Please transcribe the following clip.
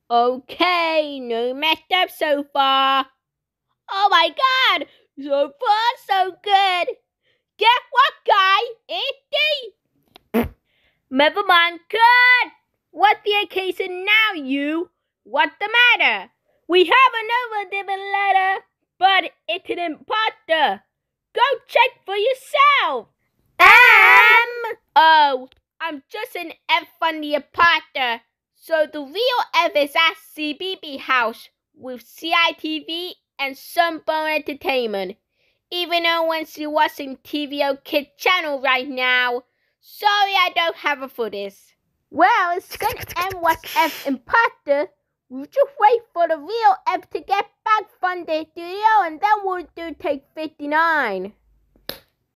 Okay, no messed up so far. Oh my god, so far so good. Guess what, guy? It's D. Never mind, cut. What's the occasion now, you? What's the matter? We have another different letter, but it's an imposter. Go check for yourself. Oh, I'm just an F on the imposter. So the real F is at CBB House with CITV and Sunbone Entertainment. Even though when she watching TVO Kids channel right now. Sorry I don't have a footage. Well, since M was F imposter, we'll just wait for the real F to get back from the studio and then we'll do take 59.